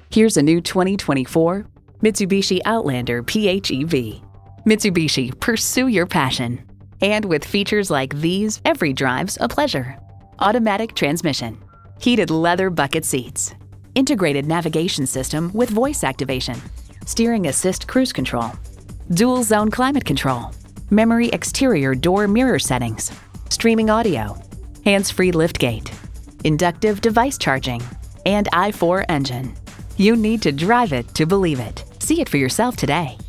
Here's a new 2024 Mitsubishi Outlander PHEV. Mitsubishi, pursue your passion. And with features like these, every drive's a pleasure. Automatic transmission, heated leather bucket seats, integrated navigation system with voice activation, steering assist cruise control, dual zone climate control, memory exterior door mirror settings, streaming audio, hands-free liftgate, inductive device charging, and I-4 engine. You need to drive it to believe it. See it for yourself today.